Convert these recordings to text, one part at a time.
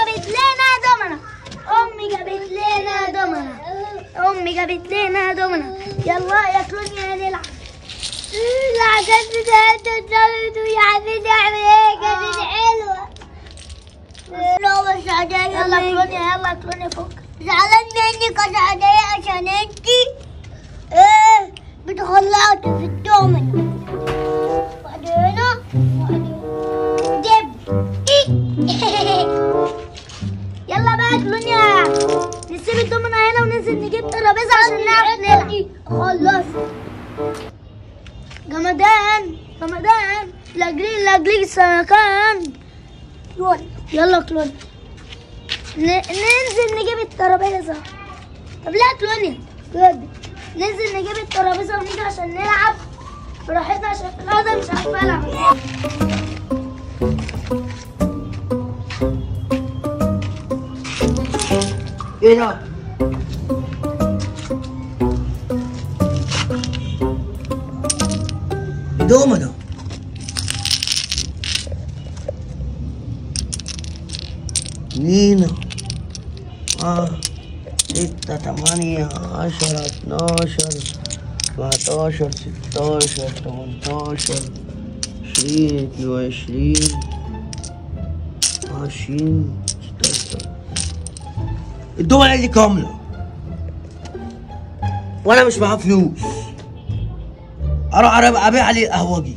جابت لنا دومنة. امي جابت لنا دومنة. امي جابت لنا دومنة. يلا يا كلونيا نلعب. العجل بتاعته اتزودوا يا حبيبي. نعمل ايه؟ كانت حلوة. لا مش عادية. يلا كلونيا يلا كلونيا فوق. زعلان منك يا سعدية عشان انتي بتغلطي في الدومنة. بعدين دب. يلا بقى كلونيا نسيب الدومنة هنا وننزل نجيب ترابيزة عشان نعرف نلعب. خلص. جمدان جمدان. لاجليك سمكان. يلا كلونيا ننزل نجيب الترابيزة. طب لا كلونيا ننزل نجيب الترابيزة ونيجي عشان نلعب براحتنا عشان في الأرض مش عارفة ألعب. ايه ده؟ دومنة. مين؟ 6 8 10 12 14 16 18 20 22 20 16. الدومنة دي كاملة وانا مش معايا فلوس. اروح ابيع عليه القهوجي.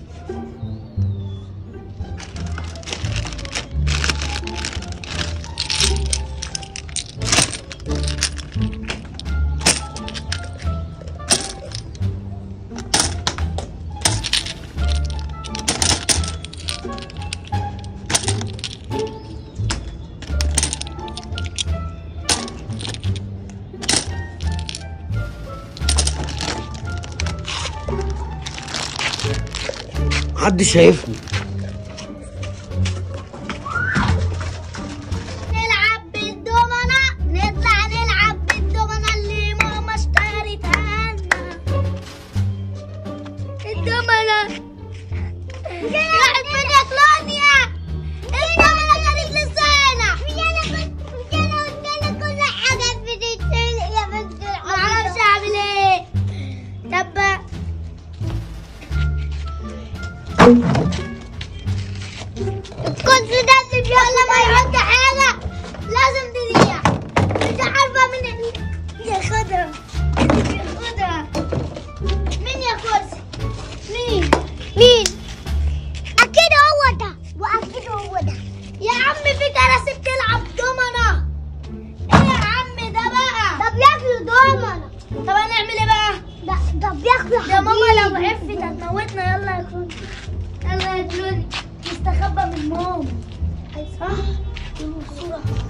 محدش شايفني. نلعب بالدومنة. نطلع نلعب بالدومنة اللي ماما اشتريتها لنا. الدومنة راحت فين يا كلونيا؟ الدومنة كانت لسه هنا. مش انا قلت لك كل حاجة بتتسلق يا بنت العمر. معرفش اعمل ايه. طب الكنز ده اللي بيلا ما يحط حاجة لازم تضيع. مش عارفة مين ياخدها. مين ياخدها؟ مين؟ أكيد هو ده وأكيد هو ده. يا عم في كراسي بتلعب دومنة. إيه يا عم ده بقى؟ ده بياكلوا دومنة. طب هنعمل إيه بقى؟ ده بياكلوا. ده ماما لو عرفت هتموتنا. يلا يا كلوني يلا يا كلوني نستخبى من ماما. صح؟ بسرعة.